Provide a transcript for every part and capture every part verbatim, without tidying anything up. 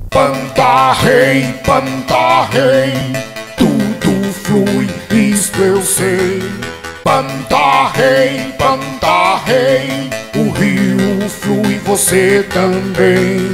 Panta Rei, Panta Rei, tudo flui, isto eu sei. Panta Rei, Panta Rei, o rio flui, você também.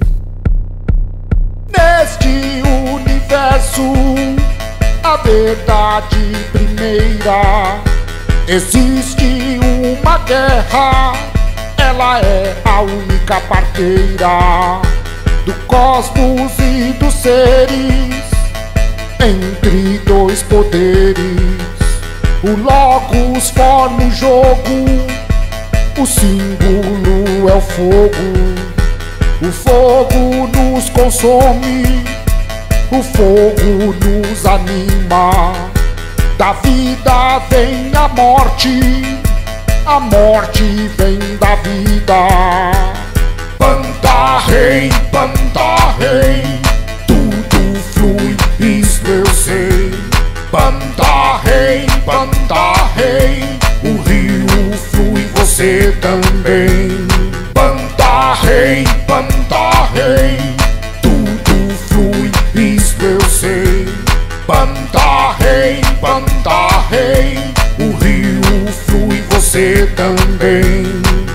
Neste universo, a verdade primeira, existe uma guerra, ela é a única parteira do cosmos e dos seres, entre dois poderes. O Logos forma o jogo, o símbolo é o fogo. O fogo nos consome, o fogo nos anima. Da vida vem a morte, a morte vem da vida. Panta Rei, Panta Rei, tudo flui, isto eu sei. Panta Rei, Panta Rei, o rio flui, você também. Panta Rei, Panta Rei, tudo flui, isto eu sei. Panta Rei, Panta Rei, o rio flui, você também.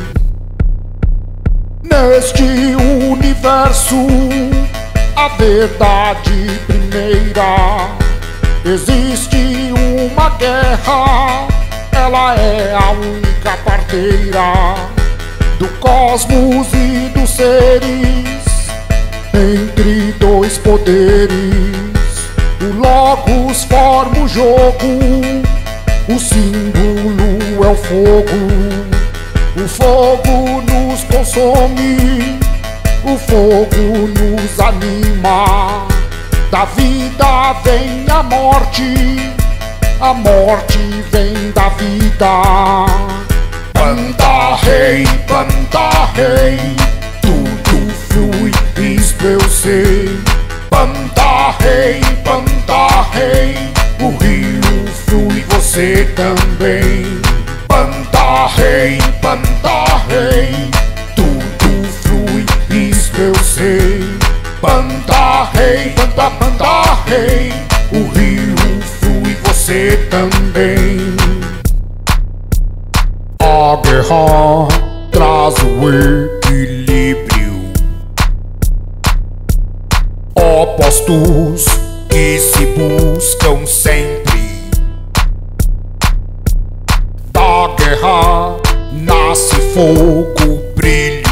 Neste universo, a verdade primeira, existe uma guerra, ela é a única parteira do cosmos e dos seres, entre dois poderes. O Logos forma o jogo, o símbolo é o fogo. O fogo nos consome, o fogo nos anima. Da vida vem a morte, a morte vem da vida. Panta Rei, Panta Rei, tudo flui, isto eu sei. Panta Rei, Panta Rei, o rio flui, você também. Panta Rei, Panta Rei, tudo flui, isto eu sei. Panta Rei, Panta, Panta Rei, o rio flui, você também. A guerra traz o equilíbrio, opostos que se buscam sempre. Da guerra nasce fogo, brilho,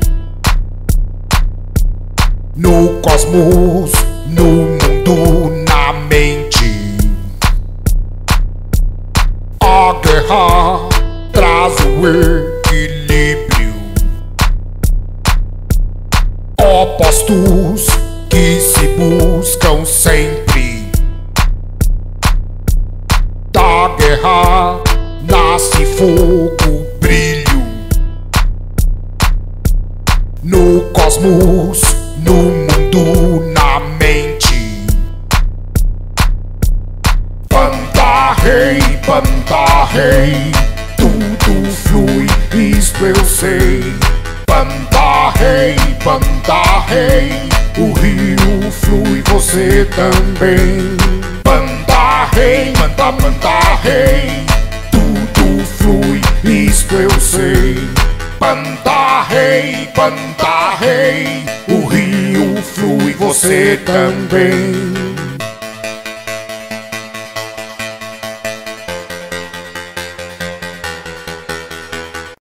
no cosmos, no mundo, na mente. A guerra traz o equilíbrio, opostos que se buscam sempre. Da guerra nasce fogo, brilho, no cosmos, no mundo, na mente. Panta Rei, Panta Rei, tudo flui, isto eu sei. Panta Rei, Panta Rei, o rio flui, você também. Panta Rei, Panta, Panta Rei, tudo flui, isto eu sei. Panta Rei, Panta Rei, o rio flui, você também.